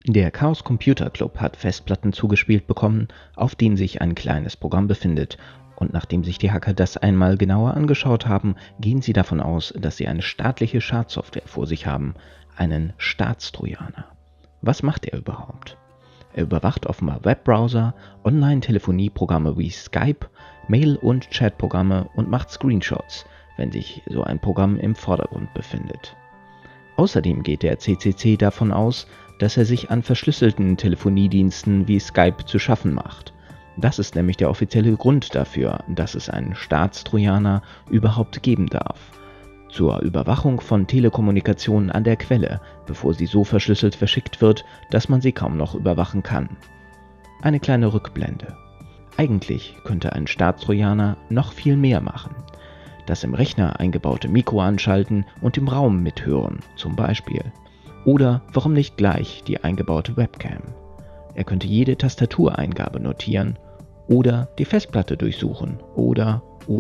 Der Chaos Computer Club hat Festplatten zugespielt bekommen, auf denen sich ein kleines Programm befindet, und nachdem sich die Hacker das einmal genauer angeschaut haben, gehen sie davon aus, dass sie eine staatliche Schadsoftware vor sich haben, einen Staatstrojaner. Was macht er überhaupt? Er überwacht offenbar Webbrowser, Online-Telefonieprogramme wie Skype, Mail- und Chatprogramme und macht Screenshots, wenn sich so ein Programm im Vordergrund befindet. Außerdem geht der CCC davon aus, dass er sich an verschlüsselten Telefoniediensten wie Skype zu schaffen macht. Das ist nämlich der offizielle Grund dafür, dass es einen Staatstrojaner überhaupt geben darf. Zur Überwachung von Telekommunikationen an der Quelle, bevor sie so verschlüsselt verschickt wird, dass man sie kaum noch überwachen kann. Eine kleine Rückblende. Eigentlich könnte ein Staatstrojaner noch viel mehr machen. Das im Rechner eingebaute Mikro anschalten und im Raum mithören, zum Beispiel. Oder warum nicht gleich die eingebaute Webcam? Er könnte jede Tastatureingabe notieren oder die Festplatte durchsuchen oder.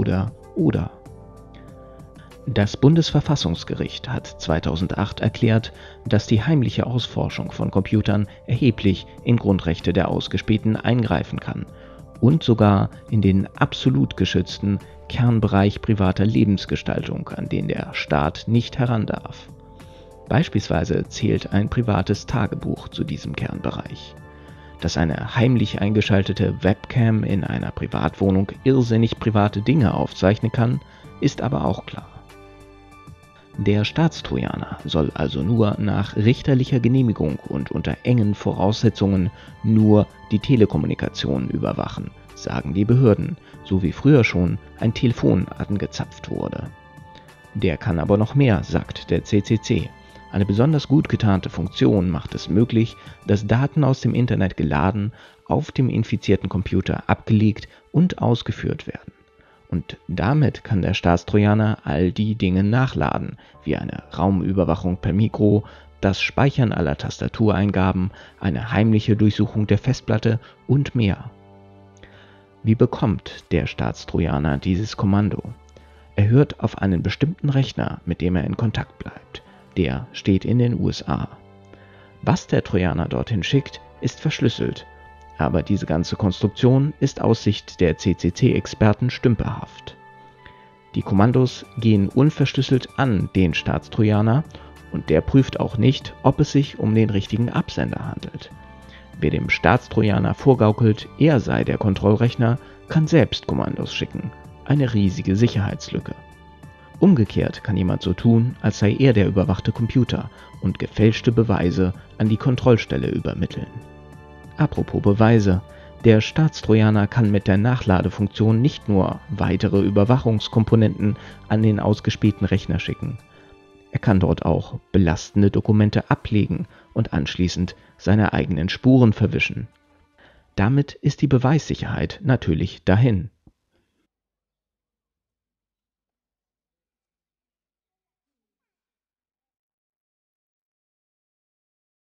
Das Bundesverfassungsgericht hat 2008 erklärt, dass die heimliche Ausforschung von Computern erheblich in Grundrechte der Ausgespähten eingreifen kann und sogar in den absolut geschützten Kernbereich privater Lebensgestaltung, an den der Staat nicht heran darf. Beispielsweise zählt ein privates Tagebuch zu diesem Kernbereich. Dass eine heimlich eingeschaltete Webcam in einer Privatwohnung irrsinnig private Dinge aufzeichnen kann, ist aber auch klar. Der Staatstrojaner soll also nur nach richterlicher Genehmigung und unter engen Voraussetzungen nur die Telekommunikation überwachen, sagen die Behörden, so wie früher schon ein Telefon angezapft wurde. Der kann aber noch mehr, sagt der CCC. Eine besonders gut getarnte Funktion macht es möglich, dass Daten aus dem Internet geladen, auf dem infizierten Computer abgelegt und ausgeführt werden. Und damit kann der Staatstrojaner all die Dinge nachladen, wie eine Raumüberwachung per Mikro, das Speichern aller Tastatureingaben, eine heimliche Durchsuchung der Festplatte und mehr. Wie bekommt der Staatstrojaner dieses Kommando? Er hört auf einen bestimmten Rechner, mit dem er in Kontakt bleibt. Der steht in den USA. Was der Trojaner dorthin schickt, ist verschlüsselt. Aber diese ganze Konstruktion ist aus Sicht der CCC-Experten stümperhaft. Die Kommandos gehen unverschlüsselt an den Staatstrojaner und der prüft auch nicht, ob es sich um den richtigen Absender handelt. Wer dem Staatstrojaner vorgaukelt, er sei der Kontrollrechner, kann selbst Kommandos schicken. Eine riesige Sicherheitslücke. Umgekehrt kann jemand so tun, als sei er der überwachte Computer und gefälschte Beweise an die Kontrollstelle übermitteln. Apropos Beweise, der Staatstrojaner kann mit der Nachladefunktion nicht nur weitere Überwachungskomponenten an den ausgespähten Rechner schicken. Er kann dort auch belastende Dokumente ablegen und anschließend seine eigenen Spuren verwischen. Damit ist die Beweissicherheit natürlich dahin.